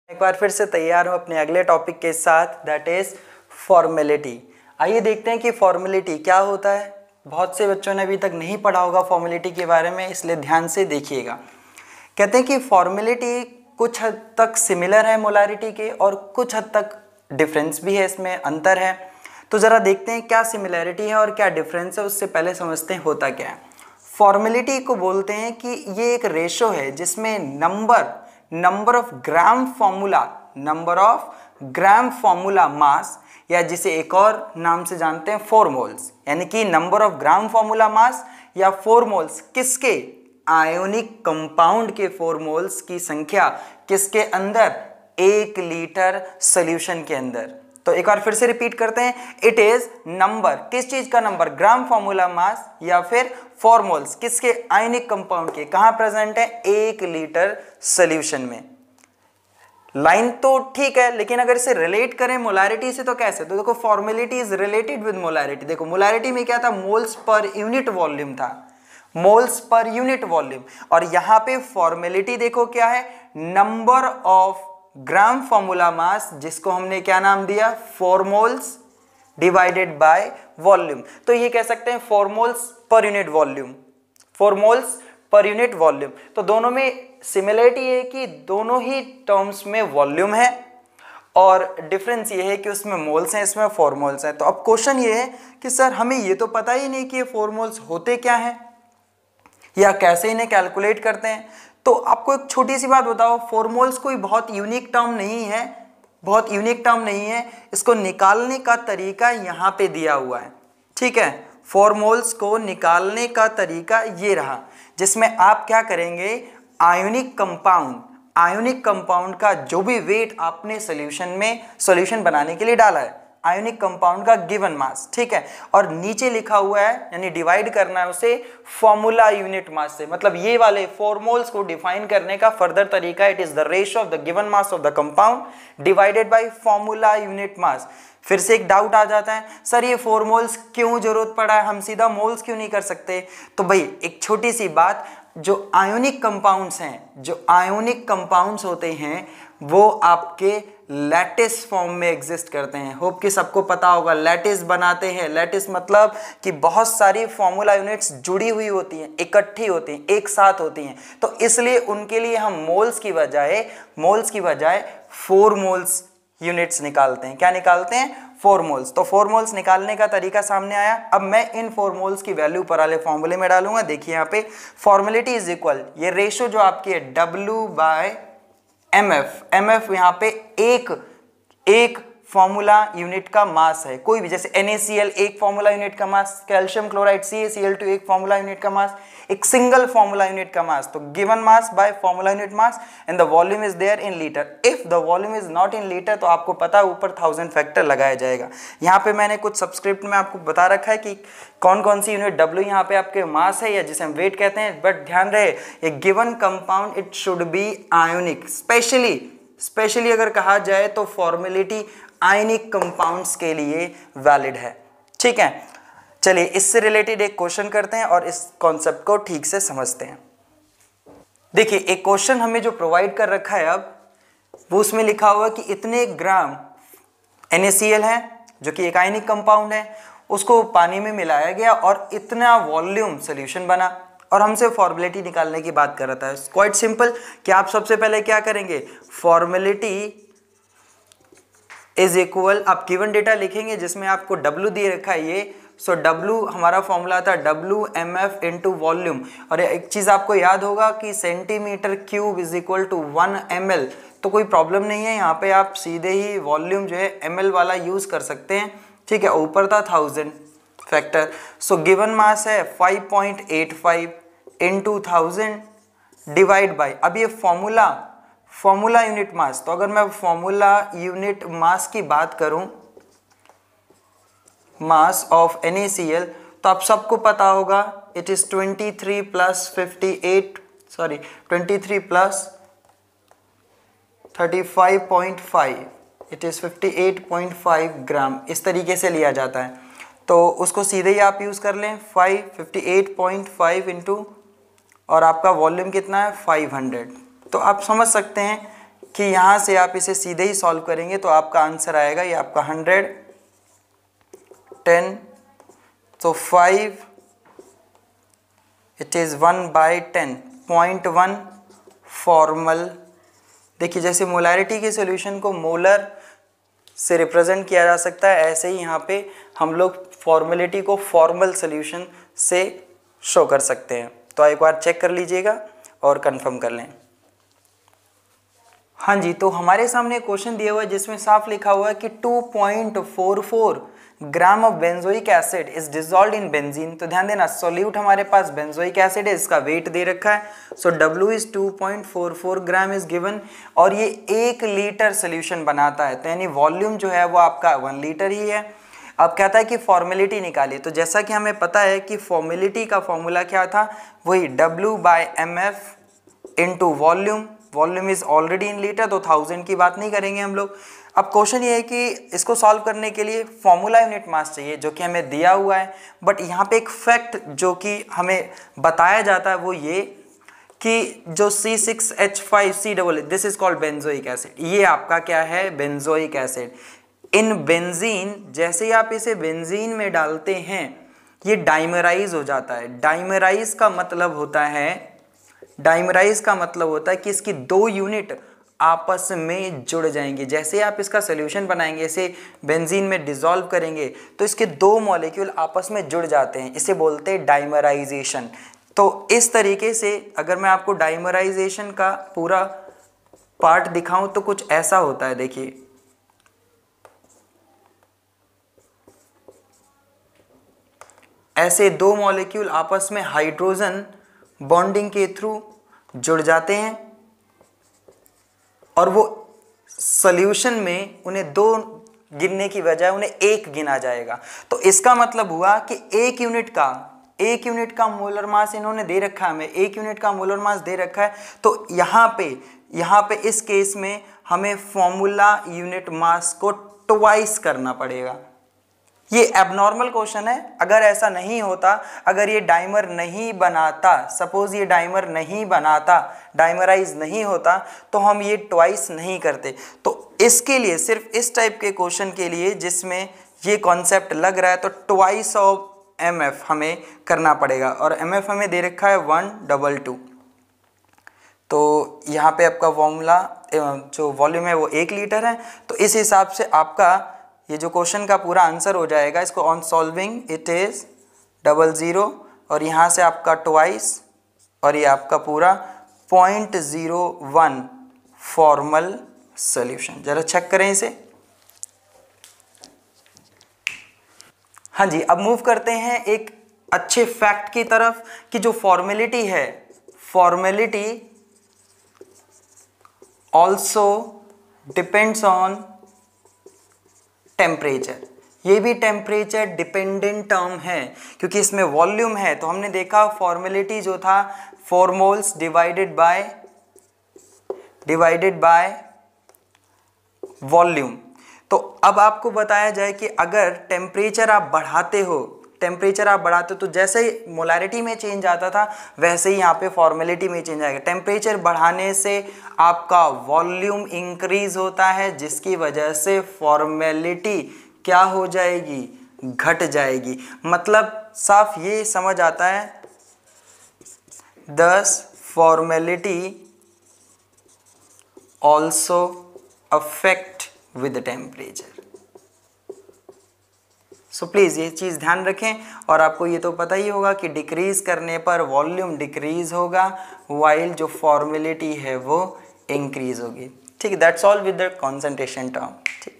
एक बार फिर से तैयार हूँ अपने अगले टॉपिक के साथ, दैट इज फॉर्मेलिटी। आइए देखते हैं कि फॉर्मेलिटी क्या होता है। बहुत से बच्चों ने अभी तक नहीं पढ़ा होगा फॉर्मेलिटी के बारे में, इसलिए ध्यान से देखिएगा। कहते हैं कि फॉर्मेलिटी कुछ हद तक सिमिलर है मोलारिटी के और कुछ हद तक डिफरेंस भी है, इसमें अंतर है। तो ज़रा देखते हैं क्या सिमिलैरिटी है और क्या डिफरेंस है। उससे पहले समझते हैं होता क्या है। फॉर्मेलिटी को बोलते हैं कि ये एक रेशो है जिसमें number of gram formula mass, या जिसे एक और नाम से जानते हैं 4 मोल्स, यानी कि number of gram formula mass या 4 मोल्स किसके, आयोनिक कंपाउंड के 4 मोल्स की संख्या किसके अंदर, 1 लीटर सॉल्यूशन के अंदर। तो एक बार फिर से रिपीट करते हैं, इट इज नंबर, किस चीज का नंबर, ग्राम फॉर्मूला मास या फिर 4 मोल्स किसके, आयोनिक कंपाउंड के, कहां प्रेजेंट है, 1 लीटर सॉल्यूशन में। लाइन तो ठीक है, लेकिन अगर इसे रिलेट करें मोलारिटी से तो कैसे, तो देखो formality is related with molarity. देखो मोलारिटी में क्या था, मोल्स पर यूनिट वॉल्यूम था, मोल्स पर यूनिट वॉल्यूम, और यहां पे फॉर्मेलिटी देखो क्या है, number of gram formula mass, जिसको हमने क्या नाम दिया, 4 मोल्स डिवाइडेड बाय वॉल्यूम। तो ये कह सकते हैं 4 moles per unit volume, 4 moles per unit volume. तो दोनों में सिमिलरिटी है कि दोनों ही टर्म्स में वॉल्यूम है, और डिफरेंस ये है कि उसमें मोल्स हैं, इसमें 4 मोल्स हैं। तो अब क्वेश्चन ये है कि सर हमें ये तो पता ही नहीं कि ये 4 मोल्स होते क्या हैं या कैसे इन्हें कैलकुलेट करते हैं। तो आपको एक छोटी सी बात बताओ, 4 मोल्स कोई बहुत यूनिक टर्म नहीं है, इसको निकालने का तरीका यहाँ पे दिया हुआ है। ठीक है, 4 मोल्स को निकालने का तरीका ये रहा, जिसमें आप क्या करेंगे, आयोनिक कंपाउंड का जो भी वेट आपने सॉल्यूशन बनाने के लिए डाला है, आयोनिक कंपाउंड का गिवन मास, ठीक है, और नीचे लिखा हुआ है, यानी डिवाइड करना है उसे फॉर्मूला यूनिट मास से। मतलब ये वाले 4 मोल्स को डिफाइन करने का फर्दर तरीका, it is the ratio of the given mass of the compound divided by formula unit mass. फिर से एक डाउट आ जाता है, सर ये 4 मोल्स क्यों जरूरत पड़ा है, हम सीधा मोल्स क्यों नहीं कर सकते। तो भाई एक छोटी सी बात, जो आयोनिक कंपाउंड्स होते हैं वो आपके लैटिस फॉर्म में एग्जिस्ट करते हैं। होप कि सबको पता होगा, लैटिस बनाते हैं। लैटिस मतलब कि बहुत सारी फॉर्मूला यूनिट्स जुड़ी हुई होती हैं, इकट्ठी होती हैं, एक साथ होती हैं। तो इसलिए उनके लिए हम मोल्स की बजाय 4 मोल्स यूनिट्स निकालते हैं। क्या निकालते हैं, 4 मोल्स। तो 4 मोल्स निकालने का तरीका सामने आया। अब मैं इन 4 मोल्स की वैल्यू पर वाले फॉर्मूले में डालूंगा। देखिए यहाँ पे फॉर्मेलिटी इज इक्वल, ये रेशियो जो आपकी है W/mf यहाँ पे एक फॉर्मूला यूनिट का मास है। कोई भी, जैसे NaCl एक फॉर्मूला यूनिट का मास, कैल्शियम क्लोराइड CaCl2 एक फॉर्मूला यूनिट का मास, एक सिंगल फॉर्मूला यूनिट का मास। तो given mass by formula unit mass and the volume is there in litre. If the volume is not in litre तो आपको पता है ऊपर 1000 फैक्टर लगाया जाएगा। यहाँ पे मैंने कुछ सबस्क्रिप्ट में आपको बता रखा है कि कौन कौन सी यूनिट, W यहाँ पे आपके मास है या जिसे हम वेट कहते हैं। बट ध्यान रहे, ये given compound it should be ionic. Specially अगर कहा जाए तो फॉर्मेलिटी आयनिक कंपाउंड्स के लिए वैलिड है। ठीक है, चलिए इससे रिलेटेड एक क्वेश्चन करते हैं और इस कॉन्सेप्ट को ठीक से समझते हैं। देखिए एक क्वेश्चन हमें जो प्रोवाइड कर रखा है अब, वो उसमें लिखा हुआ कि इतने ग्राम NaCl है जो कि एक आयनिक कंपाउंड है, उसको पानी में मिलाया गया और इतना वॉल्यूम सोल्यूशन बना, और हमसे फॉर्मेलिटी निकालने की बात कर रहा था। क्वाइट सिंपल कि आप सबसे पहले क्या करेंगे, फॉर्मेलिटी इज इक्वल, आप गिवन डेटा लिखेंगे जिसमें आपको W दे रखा है ये। सो W हमारा फॉर्मूला था WMF इंटू वॉल्यूम। और एक चीज़ आपको याद होगा कि centimetre cube is equal to 1 ml। तो कोई प्रॉब्लम नहीं है, यहाँ पे आप सीधे ही वॉल्यूम जो है ml वाला यूज़ कर सकते हैं। ठीक है, ऊपर था 1000 फैक्टर। सो गिवन मास है 5.85 इंटू 1000 डिवाइड बाई, अब ये फॉर्मूला यूनिट मास। तो अगर मैं फॉर्मूला यूनिट मास की बात करूं, मास ऑफ NaCl, तो आप सबको पता होगा it is 23 plus 35.5, it is 58.5 gram, इस तरीके से लिया जाता है। तो उसको सीधे ही आप यूज़ कर लें, 58.5 इंटू, और आपका वॉल्यूम कितना है 500। तो आप समझ सकते हैं कि यहाँ से आप इसे सीधे ही सॉल्व करेंगे तो आपका आंसर आएगा, ये आपका 100, 10, तो 5, इट इज़ 1/10, 0.1 फॉर्मल। देखिए जैसे मोलैरिटी के सॉल्यूशन को मोलर से रिप्रेजेंट किया जा सकता है, ऐसे ही यहाँ पे हम लोग फॉर्मेलिटी को फॉर्मल सॉल्यूशन से शो कर सकते हैं। तो एक बार चेक कर लीजिएगा और कंफर्म कर लें। हाँ जी, तो हमारे सामने क्वेश्चन दिया हुआ है जिसमें साफ लिखा हुआ है कि 2.44 gram of benzoic acid is dissolved in benzene. तो ध्यान देना सोल्यूट हमारे पास बेंजोइक एसिड है, इसका वेट दे रखा है। So W is 2.44 gram is given और ये 1 लीटर सोल्यूशन बनाता है, तो यानी वॉल्यूम जो है वो आपका 1 लीटर ही है। अब कहता है कि फॉर्मेलिटी निकालिए, तो जैसा कि हमें पता है कि फॉर्मेलिटी का फॉर्मूला क्या था, वही W/mf into volume. Volume is already in litre, तो 1000 की बात नहीं करेंगे हम लोग। अब क्वेश्चन ये है कि इसको सॉल्व करने के लिए फॉर्मूला यूनिट मास चाहिए जो कि हमें दिया हुआ है, बट यहाँ पे एक फैक्ट जो कि हमें बताया जाता है वो ये कि जो C6H5C, this is called benzoic acid, ये आपका क्या है, बेंजोइक एसिड। इन बेंजीन, जैसे ही आप इसे बेंजीन में डालते हैं ये डाइमराइज हो जाता है। डाइमराइज का मतलब होता है कि इसकी 2 यूनिट आपस में जुड़ जाएंगे। जैसे आप इसका सोल्यूशन बनाएंगे, इसे बेंजीन में डिसॉल्व करेंगे तो इसके 2 मॉलिक्यूल आपस में जुड़ जाते हैं, इसे बोलते हैं डाइमराइजेशन। तो इस तरीके से अगर मैं आपको डाइमराइजेशन का पूरा पार्ट दिखाऊं तो कुछ ऐसा होता है। देखिए ऐसे 2 मॉलिक्यूल आपस में हाइड्रोजन बॉन्डिंग के थ्रू जुड़ जाते हैं और वो सॉल्यूशन में उन्हें 2 गिनने की बजाय उन्हें 1 गिना जाएगा। तो इसका मतलब हुआ कि 1 यूनिट का मोलर मास इन्होंने दे रखा है, हमें 1 यूनिट का मोलर मास दे रखा है। तो यहाँ पे इस केस में हमें फॉर्मूला यूनिट मास को ट्वाइस करना पड़ेगा। ये एबनॉर्मल क्वेश्चन है। अगर ऐसा नहीं होता, अगर ये डाइमर नहीं बनाता, सपोज ये डाइमर नहीं बनाता, डाइमराइज नहीं होता, तो हम ये ट्वाइस नहीं करते। तो इसके लिए, सिर्फ इस टाइप के क्वेश्चन के लिए जिसमें ये कॉन्सेप्ट लग रहा है, तो ट्वाइस ऑफ MF हमें करना पड़ेगा और MF हमें दे रखा है 122। तो यहाँ पे आपका फॉर्मूला जो वॉल्यूम है वो 1 लीटर है। तो इस हिसाब से आपका ये जो क्वेश्चन का पूरा आंसर हो जाएगा। इसको ऑन सॉल्विंग इट इज 00 और यहाँ से आपका ट्वाइस और ये आपका पूरा 0.01 फॉर्मल सॉल्यूशन। जरा चेक करें इसे। हाँ जी, अब मूव करते हैं एक अच्छे फैक्ट की तरफ कि जो फॉर्मेलिटी है, formality also depends on temperature. ये भी टेम्परेचर डिपेंडेंट टर्म है क्योंकि इसमें वॉल्यूम है। तो हमने देखा फॉर्मेलिटी जो था 4 मोल्स डिवाइडेड बाय वॉल्यूम। तो अब आपको बताया जाए कि अगर टेम्परेचर आप बढ़ाते हो तो जैसे ही मोलैरिटी में चेंज आता था वैसे ही यहाँ पे फॉर्मेलिटी में चेंज आएगा। टेम्परेचर बढ़ाने से आपका वॉल्यूम इंक्रीज होता है जिसकी वजह से फॉर्मेलिटी क्या हो जाएगी, घट जाएगी। मतलब साफ ये समझ आता है, thus formality also affect with temperature. So please ये चीज़ ध्यान रखें। और आपको ये तो पता ही होगा कि डिक्रीज करने पर वॉल्यूम डिक्रीज होगा वाइल जो फॉर्मेलिटी है वो इंक्रीज होगी। ठीक है, that's all with the concentration term. ठीक।